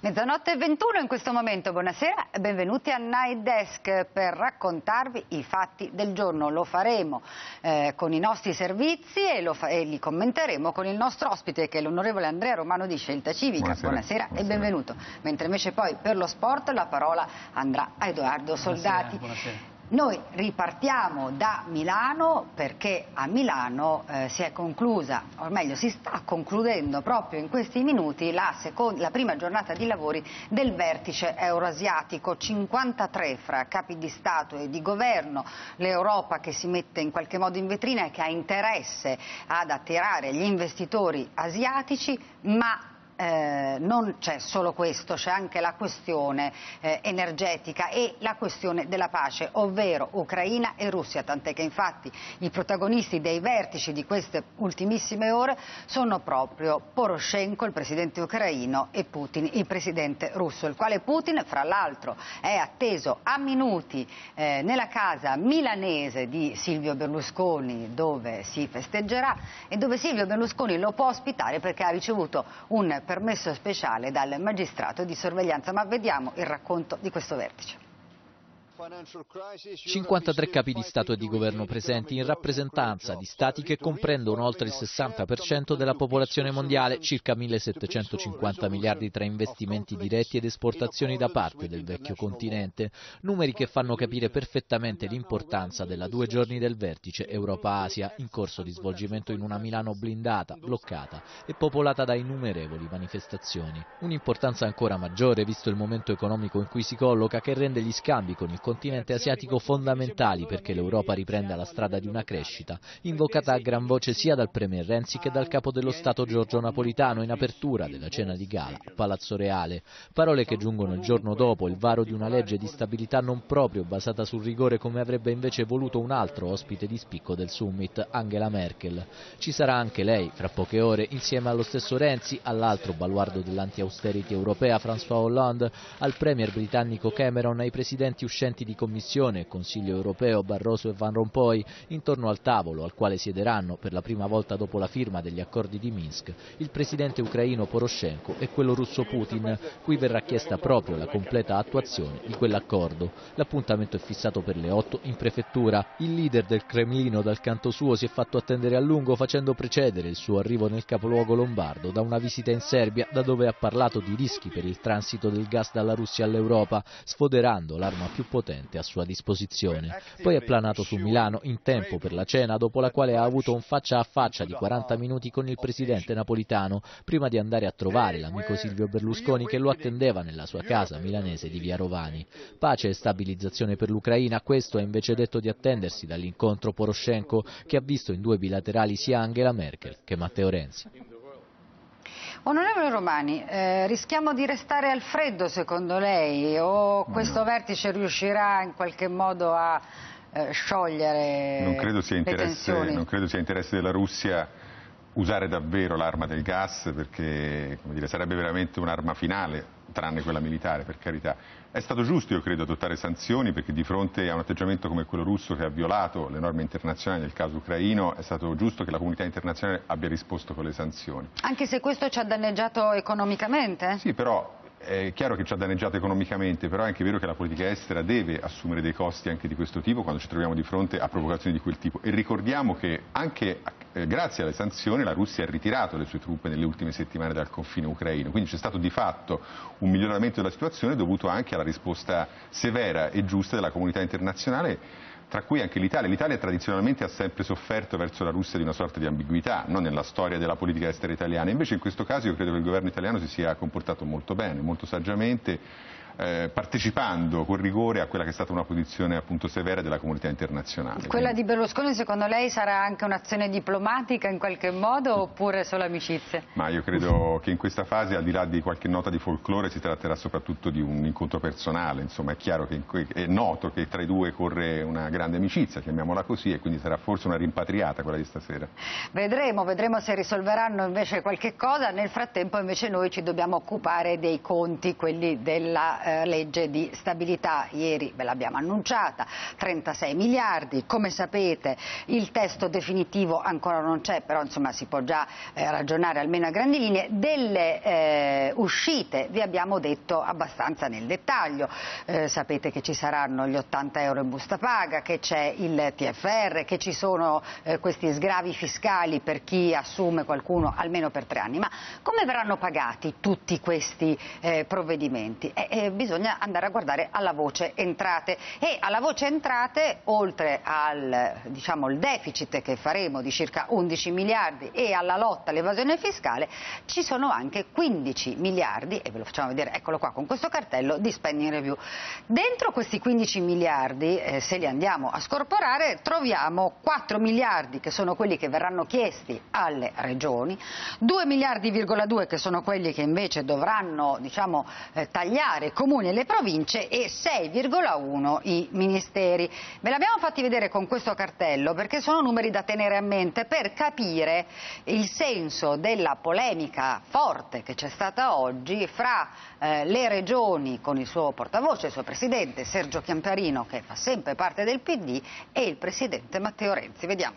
Mezzanotte e 21 in questo momento, buonasera e benvenuti a Night Desk per raccontarvi i fatti del giorno. Lo faremo con i nostri servizi e li commenteremo con il nostro ospite che è l'onorevole Andrea Romano di Scelta Civica. Buonasera e benvenuto. Mentre invece poi per lo sport la parola andrà a Edoardo Soldati. Buonasera. Noi ripartiamo da Milano perché a Milano si è conclusa, o meglio si sta concludendo proprio in questi minuti la prima giornata di lavori del vertice euroasiatico, 53 fra capi di Stato e di governo, l'Europa che si mette in qualche modo in vetrina e che ha interesse ad attirare gli investitori asiatici, ma non c'è solo questo, c'è anche la questione energetica e la questione della pace, ovvero Ucraina e Russia, tant'è che infatti i protagonisti dei vertici di queste ultimissime ore sono proprio Poroshenko, il presidente ucraino, e Putin, il presidente russo, il quale Putin fra l'altro è atteso a minuti nella casa milanese di Silvio Berlusconi, dove si festeggerà e dove Silvio Berlusconi lo può ospitare perché ha ricevuto un permesso speciale dal magistrato di sorveglianza. Ma vediamo il racconto di questo vertice. 53 capi di Stato e di Governo presenti in rappresentanza di Stati che comprendono oltre il 60% della popolazione mondiale, circa 1.750 miliardi tra investimenti diretti ed esportazioni da parte del vecchio continente, numeri che fanno capire perfettamente l'importanza della 2 giorni del vertice Europa-Asia, in corso di svolgimento in una Milano blindata, bloccata e popolata da innumerevoli manifestazioni. Un'importanza ancora maggiore visto il momento economico in cui si colloca, che rende gli scambi con il continente asiatico fondamentali perché l'Europa riprenda la strada di una crescita, invocata a gran voce sia dal Premier Renzi che dal Capo dello Stato Giorgio Napolitano in apertura della cena di gala a Palazzo Reale. Parole che giungono il giorno dopo il varo di una legge di stabilità non proprio basata sul rigore come avrebbe invece voluto un altro ospite di spicco del summit, Angela Merkel. Ci sarà anche lei, fra poche ore, insieme allo stesso Renzi, all'altro baluardo dell'anti-austerity europea François Hollande, al Premier britannico Cameron, ai presidenti uscenti di Commissione e Consiglio europeo Barroso e Van Rompuy, intorno al tavolo al quale siederanno, per la prima volta dopo la firma degli accordi di Minsk, il presidente ucraino Poroshenko e quello russo Putin, cui verrà chiesta proprio la completa attuazione di quell'accordo. L'appuntamento è fissato per le 8 in prefettura. Il leader del Cremlino dal canto suo si è fatto attendere a lungo, facendo precedere il suo arrivo nel capoluogo lombardo da una visita in Serbia, da dove ha parlato di rischi per il transito del gas dalla Russia all'Europa, sfoderando l'arma più potente a sua disposizione. Poi è planato su Milano in tempo per la cena, dopo la quale ha avuto un faccia a faccia di 40 minuti con il presidente Napolitano, prima di andare a trovare l'amico Silvio Berlusconi che lo attendeva nella sua casa milanese di Via Rovani. Pace e stabilizzazione per l'Ucraina, questo è invece detto di attendersi dall'incontro Poroshenko, che ha visto in 2 bilaterali sia Angela Merkel che Matteo Renzi. Onorevole Romani, rischiamo di restare al freddo secondo lei o questo vertice riuscirà in qualche modo a sciogliere le tensioni? Non credo sia interesse della Russia usare davvero l'arma del gas, perché sarebbe veramente un'arma finale, tranne quella militare, per carità. È stato giusto, io credo, adottare sanzioni, perché di fronte a un atteggiamento come quello russo che ha violato le norme internazionali nel caso ucraino, è stato giusto che la comunità internazionale abbia risposto con le sanzioni. Anche se questo ci ha danneggiato economicamente? Sì, però è chiaro che ci ha danneggiato economicamente, però è anche vero che la politica estera deve assumere dei costi anche di questo tipo quando ci troviamo di fronte a provocazioni di quel tipo. E ricordiamo che anche grazie alle sanzioni la Russia ha ritirato le sue truppe nelle ultime settimane dal confine ucraino, quindi c'è stato di fatto un miglioramento della situazione dovuto anche alla risposta severa e giusta della comunità internazionale, tra cui anche l'Italia. L'Italia tradizionalmente ha sempre sofferto verso la Russia di una sorta di ambiguità, non nella storia della politica estera italiana. Invece in questo caso io credo che il governo italiano si sia comportato molto bene, molto saggiamente, partecipando con rigore a quella che è stata una posizione appunto severa della comunità internazionale. Quella di Berlusconi secondo lei sarà anche un'azione diplomatica in qualche modo oppure solo amicizie? Ma io credo che in questa fase, al di là di qualche nota di folklore, si tratterà soprattutto di un incontro personale. Insomma, è chiaro che è noto che tra i due corre una grande amicizia, chiamiamola così, e quindi sarà forse una rimpatriata quella di stasera. Vedremo se risolveranno invece qualche cosa. Nel frattempo invece noi ci dobbiamo occupare dei conti, quelli della la legge di stabilità. Ieri ve l'abbiamo annunciata, 36 miliardi, come sapete il testo definitivo ancora non c'è, però insomma si può già ragionare almeno a grandi linee. Delle uscite vi abbiamo detto abbastanza nel dettaglio, sapete che ci saranno gli 80 euro in busta paga, che c'è il TFR, che ci sono questi sgravi fiscali per chi assume qualcuno almeno per 3 anni, ma come verranno pagati tutti questi provvedimenti? Bisogna andare a guardare alla voce entrate, e alla voce entrate, oltre al il deficit che faremo di circa 11 miliardi e alla lotta all'evasione fiscale, ci sono anche 15 miliardi, e ve lo facciamo vedere, eccolo qua con questo cartello, di spending review. Dentro questi 15 miliardi, se li andiamo a scorporare, troviamo 4 miliardi che sono quelli che verranno chiesti alle regioni, 2 miliardi,2 che sono quelli che invece dovranno tagliare i comuni e le province, e 6,1 i ministeri. Ve l'abbiamo fatti vedere con questo cartello perché sono numeri da tenere a mente per capire il senso della polemica forte che c'è stata oggi fra le regioni con il suo portavoce, il suo presidente Sergio Chiamparino, che fa sempre parte del PD, e il presidente Matteo Renzi. Vediamo.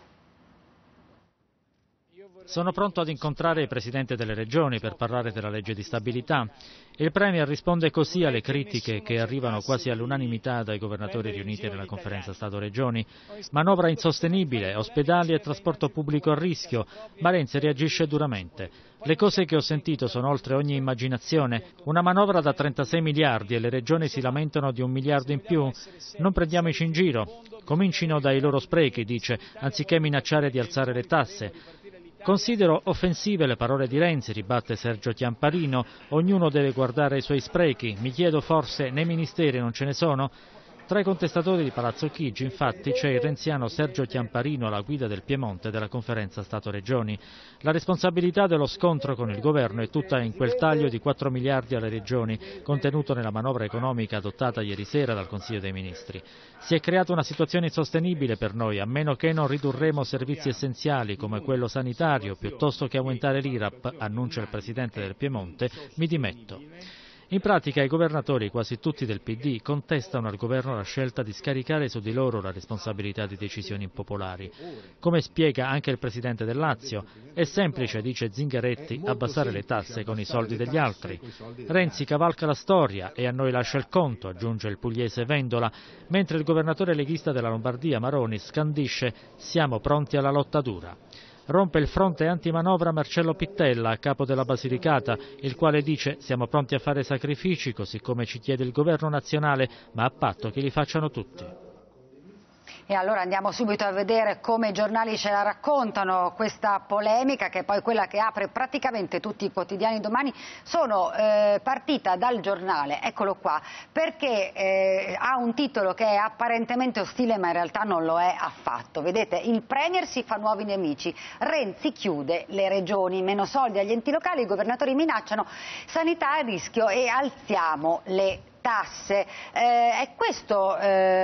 Sono pronto ad incontrare il Presidente delle Regioni per parlare della legge di stabilità. Il Premier risponde così alle critiche che arrivano quasi all'unanimità dai governatori riuniti nella conferenza Stato-Regioni. Manovra insostenibile, ospedali e trasporto pubblico a rischio, ma Renzi reagisce duramente. Le cose che ho sentito sono oltre ogni immaginazione. Una manovra da 36 miliardi e le regioni si lamentano di 1 miliardo in più. Non prendiamoci in giro. Comincino dai loro sprechi, dice, anziché minacciare di alzare le tasse. Considero offensive le parole di Renzi, ribatte Sergio Chiamparino. Ognuno deve guardare i suoi sprechi. Mi chiedo forse nei ministeri non ce ne sono? Tra i contestatori di Palazzo Chigi, infatti, c'è il renziano Sergio Chiamparino alla guida del Piemonte della conferenza Stato-Regioni. La responsabilità dello scontro con il governo è tutta in quel taglio di 4 miliardi alle regioni, contenuto nella manovra economica adottata ieri sera dal Consiglio dei Ministri. Si è creata una situazione insostenibile per noi, a meno che non ridurremo servizi essenziali come quello sanitario, piuttosto che aumentare l'IRAP, annuncia il Presidente del Piemonte, mi dimetto. In pratica i governatori, quasi tutti del PD, contestano al governo la scelta di scaricare su di loro la responsabilità di decisioni impopolari. Come spiega anche il Presidente del Lazio, è semplice, dice Zingaretti, abbassare le tasse con i soldi degli altri. Renzi cavalca la storia e a noi lascia il conto, aggiunge il pugliese Vendola, mentre il governatore leghista della Lombardia, Maroni, scandisce «siamo pronti alla lotta dura». Rompe il fronte antimanovra Marcello Pittella, a capo della Basilicata, il quale dice siamo pronti a fare sacrifici così come ci chiede il governo nazionale, ma a patto che li facciano tutti. E allora andiamo subito a vedere come i giornali ce la raccontano questa polemica, che è poi quella che apre praticamente tutti i quotidiani domani. Sono partita dal Giornale, eccolo qua, perché ha un titolo che è apparentemente ostile ma in realtà non lo è affatto. Vedete, il Premier si fa nuovi nemici, Renzi chiude le regioni, meno soldi agli enti locali, i governatori minacciano sanità a rischio e alziamo le tasse. È questo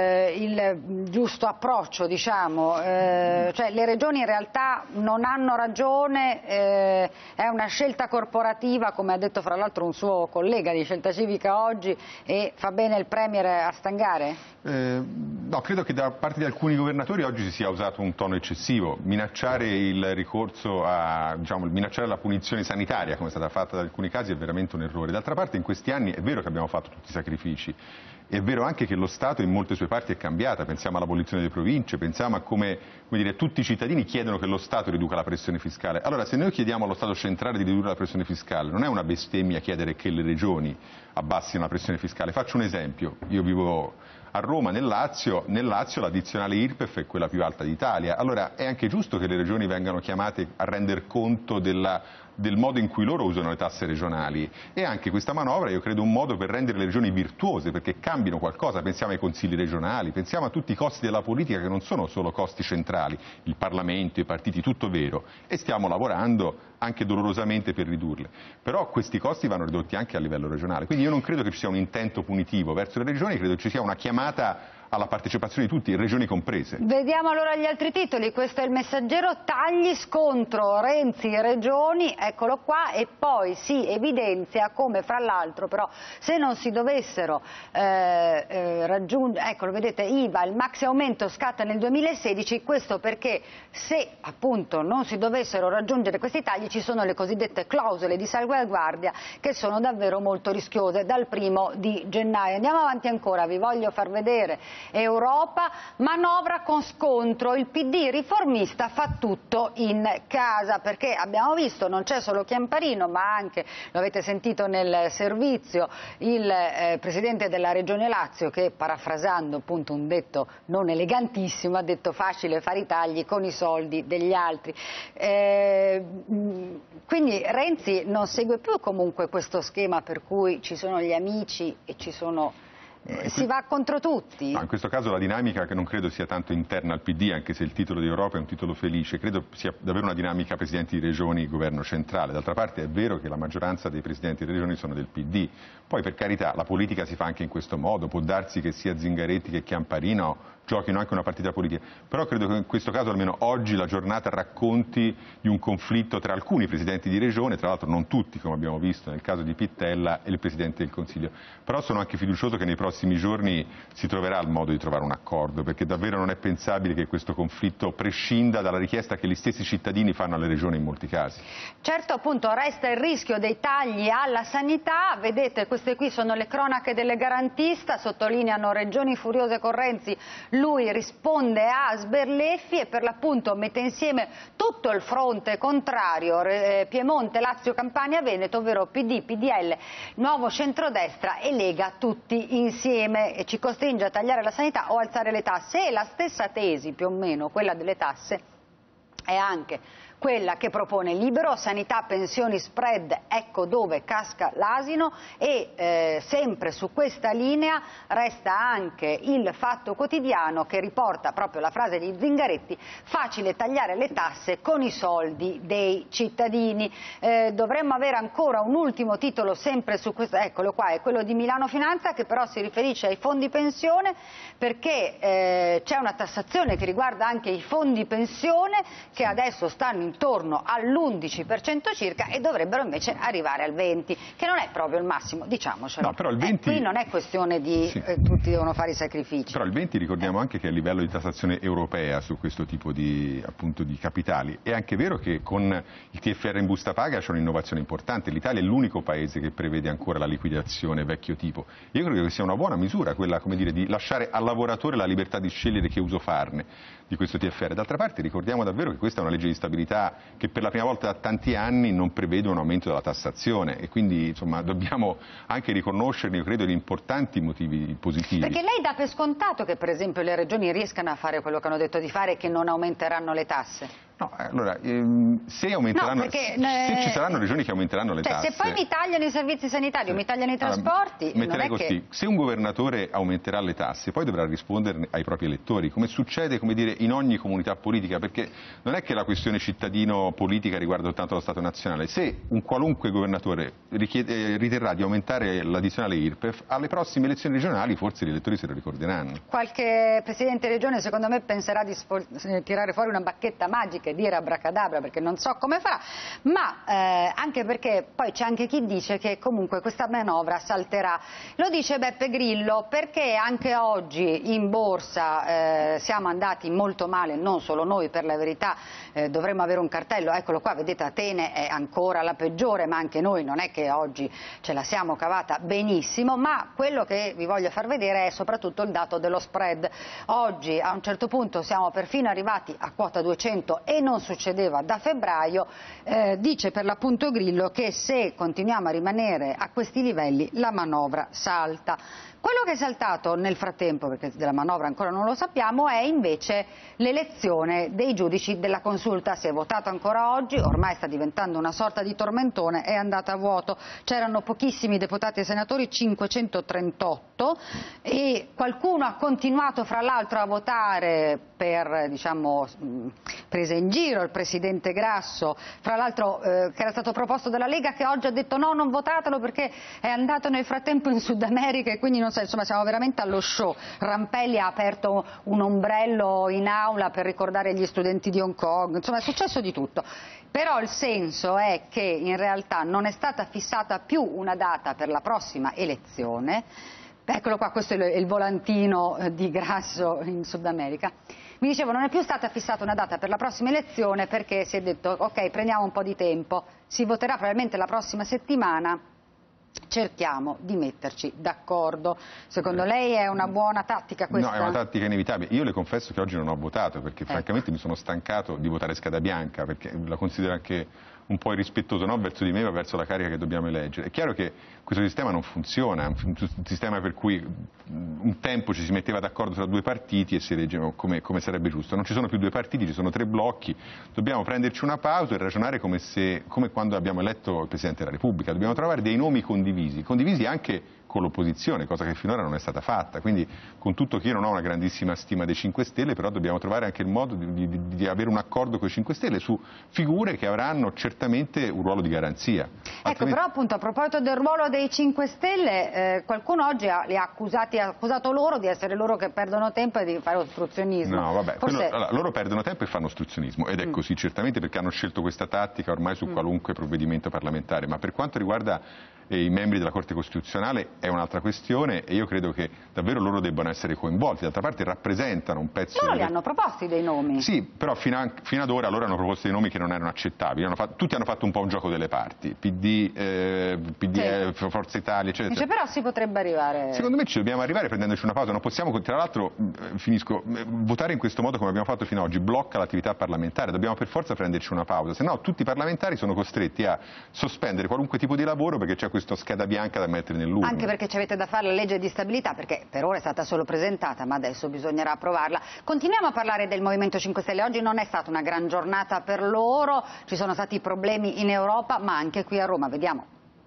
il giusto approccio, diciamo, cioè le regioni in realtà non hanno ragione, è una scelta corporativa, come ha detto fra l'altro un suo collega di Scelta Civica oggi, e fa bene il Premier a stangare? No, credo che da parte di alcuni governatori oggi si sia usato un tono eccessivo. Minacciare il ricorso a, minacciare la punizione sanitaria, come è stata fatta da alcuni casi, è veramente un errore. D'altra parte in questi anni è vero che abbiamo fatto tutti i sacrifici, è vero anche che lo Stato in molte sue parti è cambiata, pensiamo all'abolizione delle province, pensiamo a come tutti i cittadini chiedono che lo Stato riduca la pressione fiscale. Allora, se noi chiediamo allo Stato centrale di ridurre la pressione fiscale, non è una bestemmia chiedere che le regioni abbassino la pressione fiscale. Faccio un esempio, io vivo a Roma, nel Lazio l'addizionale IRPEF è quella più alta d'Italia. Allora è anche giusto che le regioni vengano chiamate a render conto del modo in cui loro usano le tasse regionali, e anche questa manovra io credo un modo per rendere le regioni virtuose, perché cambino qualcosa. Pensiamo ai consigli regionali, pensiamo a tutti i costi della politica che non sono solo costi centrali, il Parlamento, i partiti, tutto vero, e stiamo lavorando anche dolorosamente per ridurle, però questi costi vanno ridotti anche a livello regionale, quindi io non credo che ci sia un intento punitivo verso le regioni, credo che ci sia una chiamata alla partecipazione di tutti, regioni comprese. Vediamo allora gli altri titoli. Questo è il Messaggero: tagli, scontro Renzi-Regioni, eccolo qua, e poi si evidenzia come fra l'altro però se non si dovessero raggiungere, eccolo vedete, IVA, il maxi aumento scatta nel 2016, questo perché se appunto non si dovessero raggiungere questi tagli ci sono le cosiddette clausole di salvaguardia che sono davvero molto rischiose dal 1° di gennaio. Andiamo avanti ancora, vi voglio far vedere Europa, manovra con scontro, il PD riformista fa tutto in casa, perché abbiamo visto non c'è solo Chiamparino ma anche, lo avete sentito nel servizio, il presidente della Regione Lazio che, parafrasando appunto un detto non elegantissimo, ha detto facile fare i tagli con i soldi degli altri. Quindi Renzi non segue più comunque questo schema per cui ci sono gli amici e ci sono... si va contro tutti? No, in questo caso la dinamica, che non credo sia tanto interna al PD, anche se il titolo di Europa è un titolo felice, credo sia davvero una dinamica presidenti di regioni, governo centrale. D'altra parte è vero che la maggioranza dei presidenti di regioni sono del PD, poi per carità la politica si fa anche in questo modo, può darsi che sia Zingaretti che Chiamparino giochino anche una partita politica, però credo che in questo caso almeno oggi la giornata racconti di un conflitto tra alcuni presidenti di regione, tra l'altro non tutti come abbiamo visto nel caso di Pittella, e il Presidente del Consiglio, però sono anche fiducioso che nei prossimi giorni si troverà il modo di trovare un accordo, perché davvero non è pensabile che questo conflitto prescinda dalla richiesta che gli stessi cittadini fanno alle regioni in molti casi. Certo, appunto resta il rischio dei tagli alla sanità, vedete queste qui sono le cronache delle garantista, sottolineano regioni furiose con Renzi, lui risponde a sberleffi e per l'appunto mette insieme tutto il fronte contrario, Piemonte, Lazio, Campania, Veneto, ovvero PD, PDL, Nuovo Centrodestra e Lega tutti insieme, e ci costringe a tagliare la sanità o alzare le tasse. E la stessa tesi, più o meno, quella delle tasse, è anche quella che propone Libero, sanità, pensioni, spread, ecco dove casca l'asino, e sempre su questa linea resta anche il Fatto Quotidiano che riporta proprio la frase di Zingaretti: facile tagliare le tasse con i soldi dei cittadini. Dovremmo avere ancora un ultimo titolo sempre su questo, eccolo qua, è quello di Milano Finanza, che però si riferisce ai fondi pensione, perché c'è una tassazione che riguarda anche i fondi pensione che adesso stanno intorno all'11% circa e dovrebbero invece arrivare al 20%, che non è proprio il massimo, diciamocelo. No, però il 20... qui non è questione di sì. Tutti devono fare i sacrifici. Però il 20% ricordiamo anche che è a livello di tassazione europea su questo tipo di, appunto, di capitali. È anche vero che con il TFR in busta paga c'è un'innovazione importante. L'Italia è l'unico paese che prevede ancora la liquidazione vecchio tipo. Io credo che sia una buona misura quella, come dire, di lasciare al lavoratore la libertà di scegliere che uso farne di questo TFR. D'altra parte ricordiamo davvero che questa è una legge di stabilità che per la prima volta da tanti anni non prevede un aumento della tassazione, e quindi insomma dobbiamo anche riconoscerne, io credo, gli importanti motivi positivi. Perché lei dà per scontato che per esempio le regioni riescano a fare quello che hanno detto di fare e che non aumenteranno le tasse? No, allora, se aumenteranno, se ci saranno regioni che aumenteranno le tasse... Se poi mi tagliano i servizi sanitari o mi tagliano i trasporti... Allora, metterei così, se un governatore aumenterà le tasse poi dovrà rispondere ai propri elettori, come succede, come dire, in ogni comunità politica, perché non è che la questione cittadino-politica riguarda soltanto lo Stato nazionale. Se un qualunque governatore riterrà di aumentare l'addizionale IRPEF, alle prossime elezioni regionali forse gli elettori se lo ricorderanno. Qualche Presidente di Regione secondo me penserà di tirare fuori una bacchetta magica e dire abracadabra, perché non so come farà, ma anche perché poi c'è anche chi dice che comunque questa manovra salterà. Lo dice Beppe Grillo, perché anche oggi in borsa siamo andati molto male, non solo noi, per la verità, dovremmo avere un cartello, eccolo qua, vedete Atene è ancora la peggiore, ma anche noi non è che oggi ce la siamo cavata benissimo, ma quello che vi voglio far vedere è soprattutto il dato dello spread. Oggi a un certo punto siamo perfino arrivati a quota 200 e non succedeva da febbraio. Dice per l'appunto Grillo che se continuiamo a rimanere a questi livelli la manovra salta. Quello che è saltato nel frattempo, perché della manovra ancora non lo sappiamo, è invece l'elezione dei giudici della Consulta. Si è votato ancora oggi, ormai sta diventando una sorta di tormentone, è andata a vuoto. C'erano pochissimi deputati e senatori, 538, e qualcuno ha continuato fra l'altro a votare per, diciamo, prese in giro il presidente Grasso, fra l'altro che era stato proposto dalla Lega, che oggi ha detto no, non votatelo perché è andato nel frattempo in Sud America e quindi non so, insomma siamo veramente allo show. Rampelli ha aperto un ombrello in aula per ricordare gli studenti di Hong Kong, insomma è successo di tutto. Però il senso è che in realtà non è stata fissata più una data per la prossima elezione. Eccolo qua, questo è il volantino di Grasso in Sud America. Mi dicevo, non è più stata fissata una data per la prossima elezione perché si è detto ok, prendiamo un po' di tempo, si voterà probabilmente la prossima settimana, cerchiamo di metterci d'accordo. Secondo lei è una buona tattica questa? No, è una tattica inevitabile. Io le confesso che oggi non ho votato perché francamente mi sono stancato di votare scheda bianca, perché la considero anche un po' irrispettoso, non verso di me ma verso la carica che dobbiamo eleggere. È chiaro che questo sistema non funziona, è un sistema per cui un tempo ci si metteva d'accordo tra due partiti e si eleggeva come sarebbe giusto. Non ci sono più due partiti, ci sono 3 blocchi, dobbiamo prenderci una pausa e ragionare come quando abbiamo eletto il Presidente della Repubblica, dobbiamo trovare dei nomi condivisi anche con l'opposizione, cosa che finora non è stata fatta, quindi con tutto che io non ho una grandissima stima dei 5 Stelle, però dobbiamo trovare anche il modo di avere un accordo con i 5 Stelle su figure che avranno certamente un ruolo di garanzia. Ecco, però appunto a proposito del ruolo dei 5 Stelle, qualcuno oggi ha accusato loro di essere loro che perdono tempo e di fare ostruzionismo. No, vabbè, loro perdono tempo e fanno ostruzionismo, ed è così certamente perché hanno scelto questa tattica ormai su qualunque provvedimento parlamentare, ma per quanto riguarda i membri della Corte Costituzionale è un'altra questione e io credo che davvero loro debbano essere coinvolti, d'altra parte rappresentano un pezzo... Loro li hanno proposti dei nomi. Sì, però fino ad ora loro hanno proposto dei nomi che non erano accettabili, tutti hanno fatto un po' un gioco delle parti, PD, Forza Italia, eccetera. Dice, però si potrebbe arrivare... Secondo me ci dobbiamo arrivare prendendoci una pausa, non possiamo, tra l'altro, votare in questo modo come abbiamo fatto fino ad oggi, blocca l'attività parlamentare, dobbiamo per forza prenderci una pausa, se no tutti i parlamentari sono costretti a sospendere qualunque tipo di lavoro perché c'è questa scheda bianca da mettere nell'urna. Anche perché ci avete da fare la legge di stabilità, perché per ora è stata solo presentata, ma adesso bisognerà approvarla. Continuiamo a parlare del Movimento 5 Stelle. Oggi non è stata una gran giornata per loro, ci sono stati problemi in Europa, ma anche qui a Roma. Vediamo.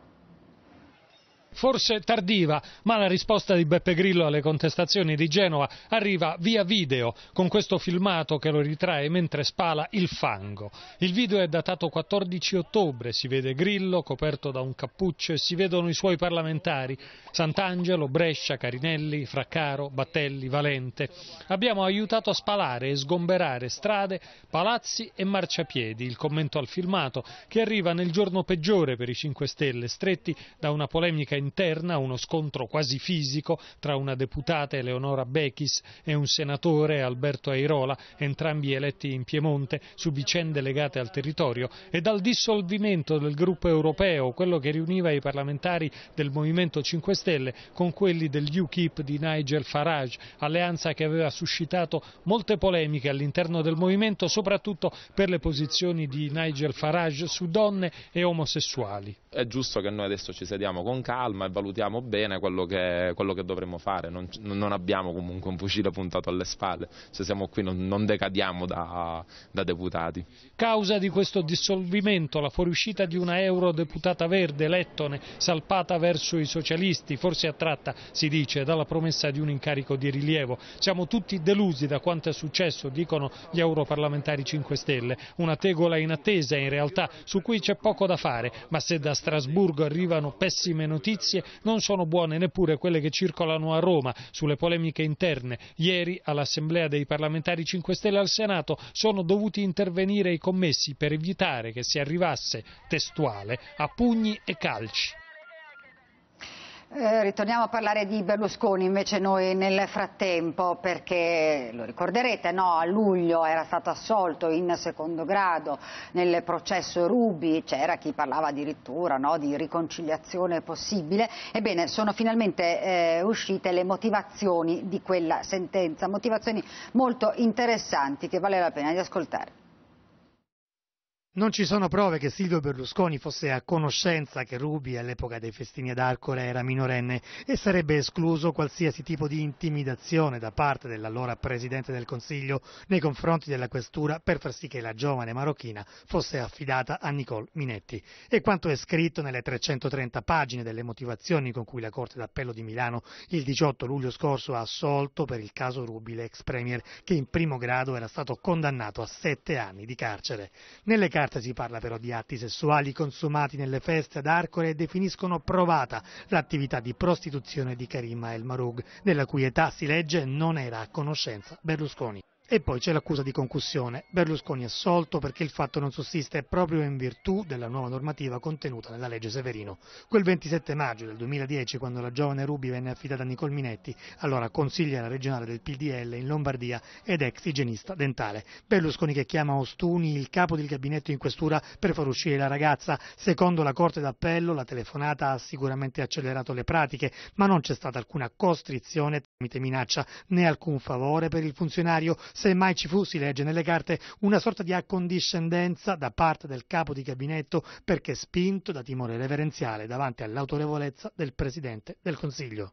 Forse tardiva, ma la risposta di Beppe Grillo alle contestazioni di Genova arriva via video, con questo filmato che lo ritrae mentre spala il fango. Il video è datato 14 ottobre, si vede Grillo coperto da un cappuccio e si vedono i suoi parlamentari, Santangelo, Brescia, Carinelli, Fraccaro, Battelli, Valente. Abbiamo aiutato a spalare e sgomberare strade, palazzi e marciapiedi. Il commento al filmato che arriva nel giorno peggiore per i 5 Stelle, stretti da una polemica interna, uno scontro quasi fisico tra una deputata Eleonora Bechis e un senatore Alberto Airola, entrambi eletti in Piemonte, su vicende legate al territorio, e dal dissolvimento del gruppo europeo, quello che riuniva i parlamentari del Movimento 5 Stelle con quelli del UKIP di Nigel Farage, alleanza che aveva suscitato molte polemiche all'interno del movimento, soprattutto per le posizioni di Nigel Farage su donne e omosessuali. È giusto che noi adesso ci sediamo con calma e valutiamo bene quello che dovremmo fare, non abbiamo comunque un fucile puntato alle spalle, se siamo qui non decadiamo da deputati. Causa di questo dissolvimento la fuoriuscita di una eurodeputata verde, lettone, salpata verso i socialisti, forse attratta, si dice, dalla promessa di un incarico di rilievo. Siamo tutti delusi da quanto è successo, dicono gli europarlamentari 5 Stelle, una tegola in attesa in realtà su cui c'è poco da fare, ma se da Strasburgo arrivano pessime notizie, non sono buone neppure quelle che circolano a Roma sulle polemiche interne. Ieri all'Assemblea dei parlamentari 5 Stelle al Senato sono dovuti intervenire i commessi per evitare che si arrivasse, testuale, a pugni e calci. Ritorniamo a parlare di Berlusconi invece noi nel frattempo, perché lo ricorderete, no? A luglio era stato assolto in secondo grado nel processo Ruby, c'era chi parlava addirittura, no, di riconciliazione possibile. Ebbene, sono finalmente uscite le motivazioni di quella sentenza, motivazioni molto interessanti che vale la pena di ascoltare. Non ci sono prove che Silvio Berlusconi fosse a conoscenza che Ruby all'epoca dei festini ad Arcore era minorenne e sarebbe escluso qualsiasi tipo di intimidazione da parte dell'allora Presidente del Consiglio nei confronti della questura per far sì che la giovane marocchina fosse affidata a Nicole Minetti. E quanto è scritto nelle 330 pagine delle motivazioni con cui la Corte d'Appello di Milano il 18 luglio scorso ha assolto per il caso Ruby l'ex premier che in primo grado era stato condannato a 7 anni di carcere. Nelle carte si parla però di atti sessuali consumati nelle feste ad Arcore e definiscono provata l'attività di prostituzione di Karima El Mahroug, della cui età si legge non era a conoscenza Berlusconi. E poi c'è l'accusa di concussione. Berlusconi è assolto perché il fatto non sussiste proprio in virtù della nuova normativa contenuta nella legge Severino. Quel 27 maggio del 2010, quando la giovane Ruby venne affidata a Nicole Minetti, allora consigliera regionale del PDL in Lombardia ed ex igienista dentale. Berlusconi che chiama Ostuni il capo del gabinetto in questura per far uscire la ragazza. Secondo la Corte d'Appello la telefonata ha sicuramente accelerato le pratiche, ma non c'è stata alcuna costrizione tramite minaccia né alcun favore per il funzionario. Semmai ci fu, si legge nelle carte, una sorta di accondiscendenza da parte del capo di gabinetto perché spinto da timore reverenziale davanti all'autorevolezza del Presidente del Consiglio.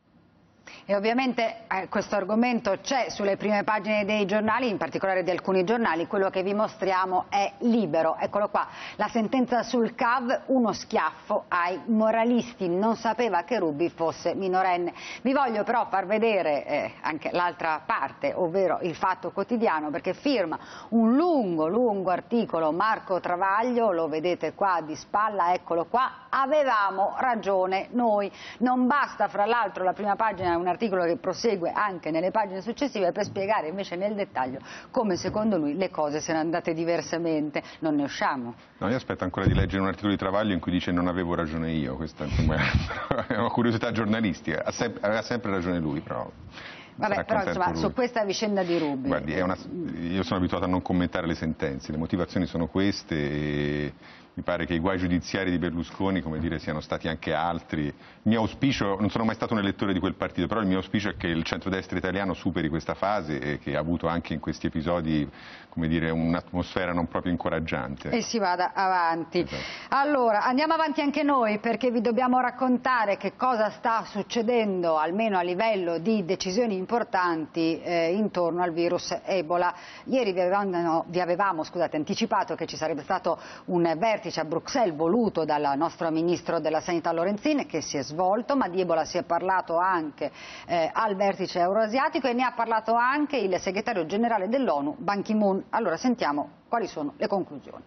E ovviamente questo argomento c'è sulle prime pagine dei giornali, in particolare di alcuni giornali. Quello che vi mostriamo è Libero. Eccolo qua, la sentenza sul CAV, uno schiaffo ai moralisti, non sapeva che Ruby fosse minorenne. Vi voglio però far vedere anche l'altra parte, ovvero il Fatto Quotidiano, perché firma un lungo articolo Marco Travaglio, lo vedete qua di spalla, eccolo qua, avevamo ragione noi. Non basta, fra l'altro, la prima pagina è un articolo che prosegue anche nelle pagine successive per spiegare invece nel dettaglio come secondo lui le cose siano andate diversamente. Non ne usciamo. No, io aspetto ancora di leggere un articolo di Travaglio in cui dice non avevo ragione io, questa insomma è una curiosità giornalistica, aveva sempre ragione lui, però... Vabbè, però insomma, su questa vicenda di Ruby... Guardi, io sono abituato a non commentare le sentenze, le motivazioni sono queste e mi pare che i guai giudiziari di Berlusconi, come dire, siano stati anche altri. Il mio auspicio, non sono mai stato un elettore di quel partito, però il mio auspicio è che il centrodestra italiano superi questa fase e che ha avuto anche in questi episodi, come dire, un'atmosfera non proprio incoraggiante. E si vada avanti. Esatto. Allora, andiamo avanti anche noi perché vi dobbiamo raccontare che cosa sta succedendo, almeno a livello di decisioni importanti intorno al virus Ebola. Ieri vi avevamo anticipato che ci sarebbe stato un vertice a Bruxelles voluto dal nostro ministro della Sanità Lorenzin, che si è svolto, ma di Ebola si è parlato anche al vertice euroasiatico e ne ha parlato anche il segretario generale dell'ONU, Ban Ki-moon. Allora sentiamo quali sono le conclusioni.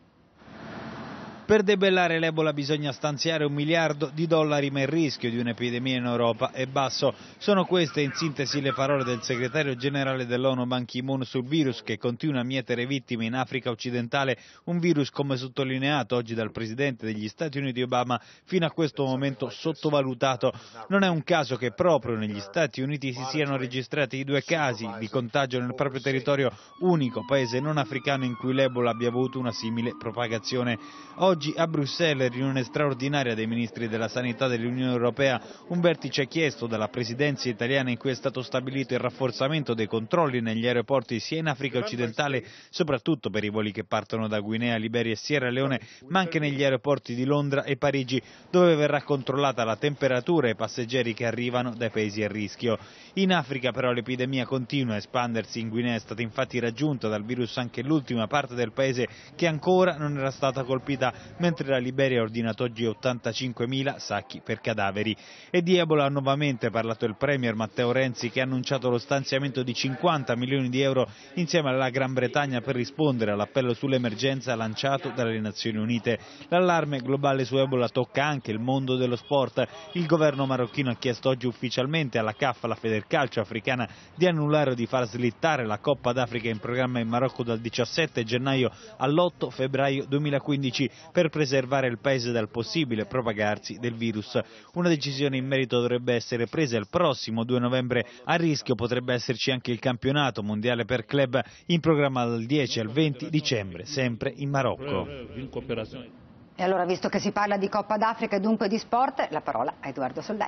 Per debellare l'Ebola bisogna stanziare $1 miliardo, ma il rischio di un'epidemia in Europa è basso. Sono queste in sintesi le parole del segretario generale dell'ONU Ban Ki-moon sul virus che continua a mietere vittime in Africa occidentale, un virus, come sottolineato oggi dal presidente degli Stati Uniti Obama, fino a questo momento sottovalutato. Non è un caso che proprio negli Stati Uniti si siano registrati 2 casi di contagio nel proprio territorio, unico paese non africano in cui l'Ebola abbia avuto una simile propagazione. Oggi a Bruxelles, riunione straordinaria dei ministri della sanità dell'Unione Europea, un vertice chiesto dalla presidenza italiana in cui è stato stabilito il rafforzamento dei controlli negli aeroporti sia in Africa occidentale, soprattutto per i voli che partono da Guinea, Liberia e Sierra Leone, ma anche negli aeroporti di Londra e Parigi, dove verrà controllata la temperatura ai passeggeri che arrivano dai paesi a rischio. In Africa però l'epidemia continua a espandersi. In Guinea è stata infatti raggiunta dal virus anche l'ultima parte del paese che ancora non era stata colpita, mentre la Liberia ha ordinato oggi 85.000 sacchi per cadaveri. E di Ebola ha nuovamente parlato il premier Matteo Renzi, che ha annunciato lo stanziamento di 50 milioni di euro insieme alla Gran Bretagna per rispondere all'appello sull'emergenza lanciato dalle Nazioni Unite. L'allarme globale su Ebola tocca anche il mondo dello sport. Il governo marocchino ha chiesto oggi ufficialmente alla CAF, la Federcalcio africana, di annullare o di far slittare la Coppa d'Africa in programma in Marocco dal 17 gennaio all'8 febbraio 2015 per preservare il paese dal possibile propagarsi del virus. Una decisione in merito dovrebbe essere presa il prossimo 2 novembre. A rischio potrebbe esserci anche il campionato mondiale per club in programma dal 10 al 20 dicembre, sempre in Marocco. E allora, visto che si parla di Coppa d'Africa e dunque di sport, la parola a Edoardo Soldati.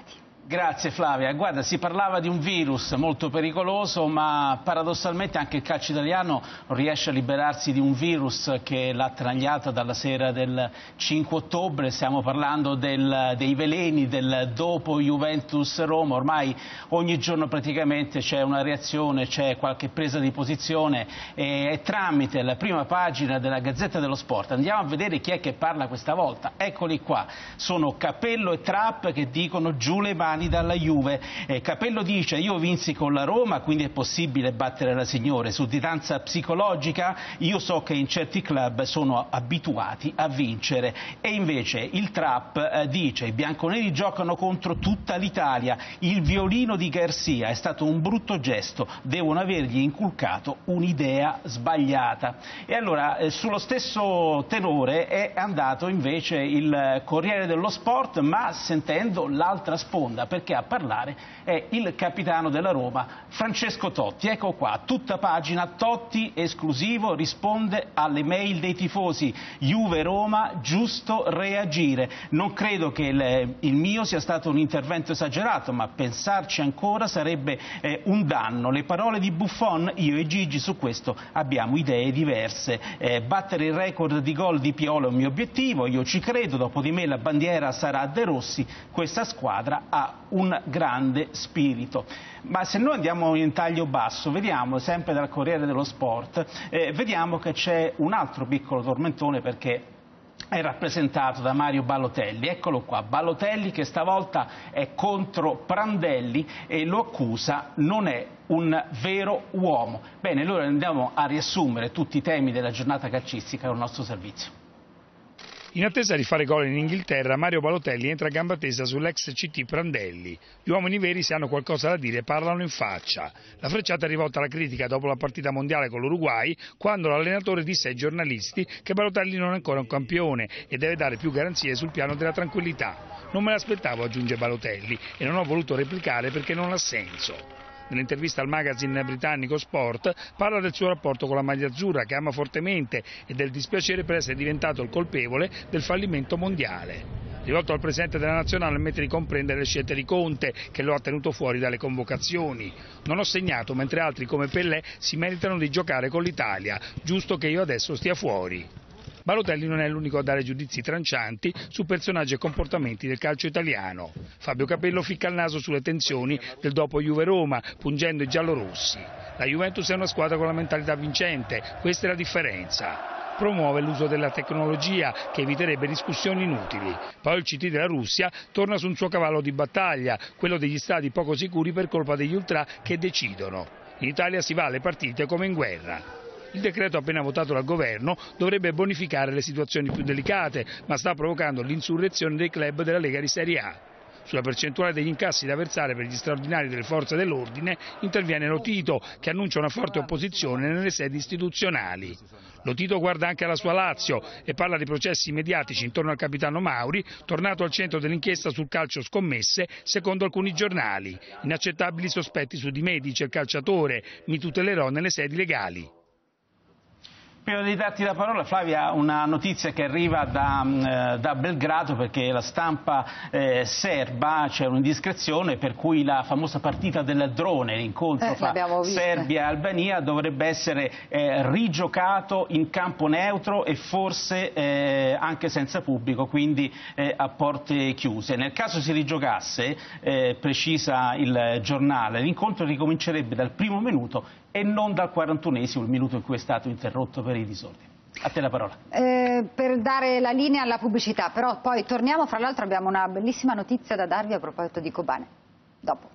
Grazie Flavia, guarda, si parlava di un virus molto pericoloso, ma paradossalmente anche il calcio italiano non riesce a liberarsi di un virus che l'ha attanagliata dalla sera del 5 ottobre, stiamo parlando dei veleni del dopo Juventus-Roma. Ormai ogni giorno praticamente c'è una reazione, c'è qualche presa di posizione e tramite la prima pagina della Gazzetta dello Sport andiamo a vedere chi è che parla questa volta. Eccoli qua, sono Capello e Trapp che dicono giù le mani dalla Juve. Capello dice: io vinsi con la Roma, quindi è possibile battere la Signore. Sudditanza psicologica, io so che in certi club sono abituati a vincere. E invece il Trapp dice: i bianconeri giocano contro tutta l'Italia, il violino di Garcia è stato un brutto gesto, devono avergli inculcato un'idea sbagliata. E allora sullo stesso tenore è andato invece il Corriere dello Sport, ma sentendo l'altra sponda, perché a parlare è il capitano della Roma, Francesco Totti. Ecco qua, tutta pagina, Totti esclusivo, risponde alle mail dei tifosi Juve-Roma, giusto reagire. Non credo che il mio sia stato un intervento esagerato, ma pensarci ancora sarebbe un danno. Le parole di Buffon, io e Gigi su questo abbiamo idee diverse. Battere il record di gol di Piolo è un mio obiettivo, io ci credo, dopo di me la bandiera sarà De Rossi, questa squadra ha un grande spirito. Ma se noi andiamo in taglio basso, vediamo sempre dal Corriere dello Sport, vediamo che c'è un altro piccolo tormentone, perché è rappresentato da Mario Balotelli. Eccolo qua, Balotelli che stavolta è contro Prandelli e lo accusa, non è un vero uomo. Bene, allora andiamo a riassumere tutti i temi della giornata calcistica al nostro servizio. In attesa di fare gol in Inghilterra, Mario Balotelli entra a gamba tesa sull'ex CT Prandelli. Gli uomini veri, se hanno qualcosa da dire, parlano in faccia. La frecciata è rivolta alla critica dopo la partita mondiale con l'Uruguay, quando l'allenatore disse ai giornalisti che Balotelli non è ancora un campione e deve dare più garanzie sul piano della tranquillità. Non me l'aspettavo, aggiunge Balotelli, e non ho voluto replicare perché non ha senso. Nell'intervista al magazine britannico Sport parla del suo rapporto con la maglia azzurra, che ama fortemente, e del dispiacere per essere diventato il colpevole del fallimento mondiale. Rivolto al presidente della nazionale, ammette di comprendere le scelte di Conte, che lo ha tenuto fuori dalle convocazioni. Non ho segnato, mentre altri come Pellè si meritano di giocare con l'Italia, giusto che io adesso stia fuori. Balotelli non è l'unico a dare giudizi trancianti su personaggi e comportamenti del calcio italiano. Fabio Capello ficca il naso sulle tensioni del dopo Juve-Roma, pungendo i giallorossi. La Juventus è una squadra con la mentalità vincente, questa è la differenza. Promuove l'uso della tecnologia, che eviterebbe discussioni inutili. Poi il CT della Russia torna su un suo cavallo di battaglia, quello degli stadi poco sicuri per colpa degli ultra che decidono. In Italia si va alle partite come in guerra. Il decreto appena votato dal governo dovrebbe bonificare le situazioni più delicate, ma sta provocando l'insurrezione dei club della Lega di Serie A. Sulla percentuale degli incassi da versare per gli straordinari delle forze dell'ordine interviene Lotito, che annuncia una forte opposizione nelle sedi istituzionali. Lotito guarda anche alla sua Lazio e parla di processi mediatici intorno al capitano Mauri, tornato al centro dell'inchiesta sul calcio scommesse, secondo alcuni giornali. Inaccettabili sospetti su di me, dice il calciatore, mi tutelerò nelle sedi legali. Prima di darti la parola, Flavia, una notizia che arriva da Belgrado, perché la stampa serba, c'è un'indiscrezione per cui la famosa partita del drone, l'incontro fra Serbia e Albania, dovrebbe essere rigiocato in campo neutro e forse anche senza pubblico, quindi a porte chiuse. Nel caso si rigiocasse, precisa il giornale, l'incontro ricomincerebbe dal primo minuto e non dal 41esimo, il minuto in cui è stato interrotto per i disordini. A te la parola. Per dare la linea alla pubblicità, però poi torniamo, fra l'altro abbiamo una bellissima notizia da darvi a proposito di Kobane. Dopo.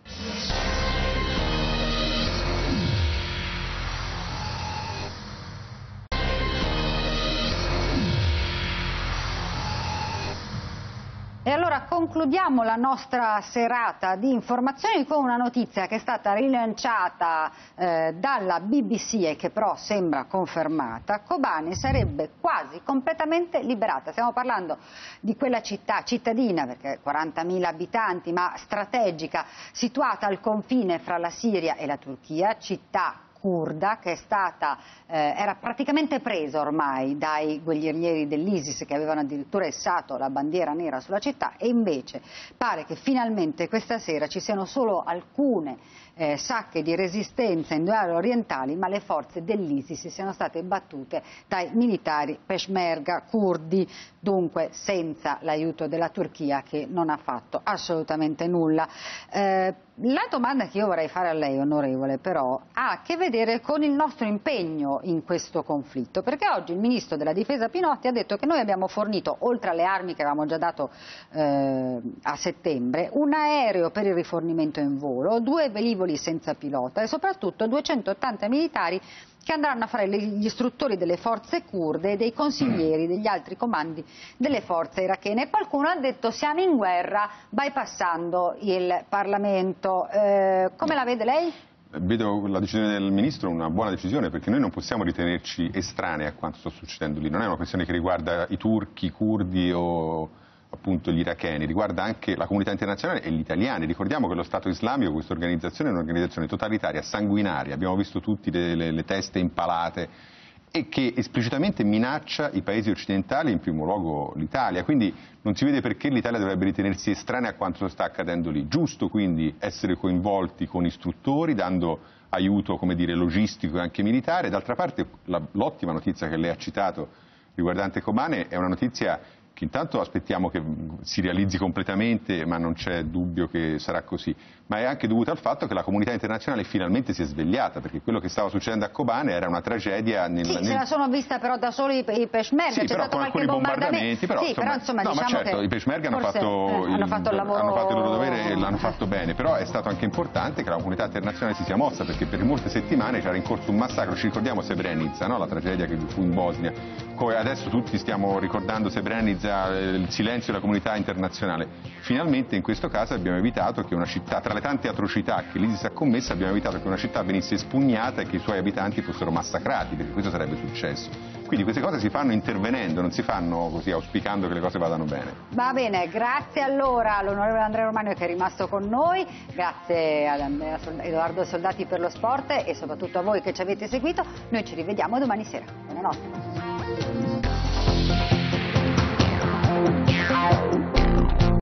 E allora concludiamo la nostra serata di informazioni con una notizia che è stata rilanciata dalla BBC e che però sembra confermata. Kobane sarebbe quasi completamente liberata. Stiamo parlando di quella cittadina, perché 40.000 abitanti, ma strategica, situata al confine fra la Siria e la Turchia, città curda che è stata, era praticamente presa ormai dai guerriglieri dell'ISIS che avevano addirittura issato la bandiera nera sulla città, e invece pare che finalmente questa sera ci siano solo alcune sacche di resistenza in due aree orientali, ma le forze dell'ISIS siano state battute dai militari peshmerga curdi, dunque senza l'aiuto della Turchia, che non ha fatto assolutamente nulla. La domanda che io vorrei fare a lei, onorevole, però ha a che vedere con il nostro impegno in questo conflitto, perché oggi il ministro della difesa Pinotti ha detto che noi abbiamo fornito, oltre alle armi che avevamo già dato a settembre, un aereo per il rifornimento in volo, 2 velivoli senza pilota e soprattutto 280 militari che andranno a fare gli istruttori delle forze curde e dei consiglieri degli altri comandi delle forze irachene. E qualcuno ha detto: siamo in guerra bypassando il Parlamento. Come la vede lei? Vedo la decisione del Ministro una buona decisione, perché noi non possiamo ritenerci estranei a quanto sta succedendo lì. Non è una questione che riguarda i turchi, i curdi o appunto gli iracheni, riguarda anche la comunità internazionale e gli italiani. Ricordiamo che lo Stato islamico, questa organizzazione, è un'organizzazione totalitaria, sanguinaria, abbiamo visto tutti le teste impalate, e che esplicitamente minaccia i paesi occidentali, in primo luogo l'Italia. Quindi non si vede perché l'Italia dovrebbe ritenersi estranea a quanto sta accadendo lì. Giusto quindi essere coinvolti con istruttori, dando aiuto, come dire, logistico e anche militare. D'altra parte l'ottima notizia che lei ha citato riguardante Kobane è una notizia che intanto aspettiamo che si realizzi completamente, ma non c'è dubbio che sarà così, ma è anche dovuta al fatto che la comunità internazionale finalmente si è svegliata, perché quello che stava succedendo a Kobane era una tragedia. Se la sono vista però da soli i peshmerga, sì, c'è stato con qualche bombardamento. Però, sì, però insomma no, diciamo ma certo, che i peshmerga hanno fatto il loro dovere e l'hanno fatto bene, però è stato anche importante che la comunità internazionale si sia mossa, perché per molte settimane c'era in corso un massacro. Ci ricordiamo Srebrenica, no? La tragedia che fu in Bosnia. Adesso tutti stiamo ricordando Srebrenica, il silenzio della comunità internazionale. Finalmente in questo caso abbiamo evitato che una città, tra le tante atrocità che l'ISIS ha commesso, abbiamo evitato che una città venisse espugnata e che i suoi abitanti fossero massacrati, perché questo sarebbe successo. Quindi queste cose si fanno intervenendo, non si fanno così auspicando che le cose vadano bene. Va bene, grazie allora all'onorevole Andrea Romano che è rimasto con noi, grazie ad Edoardo Soldati per lo sport e soprattutto a voi che ci avete seguito. Noi ci rivediamo domani sera. Buonanotte.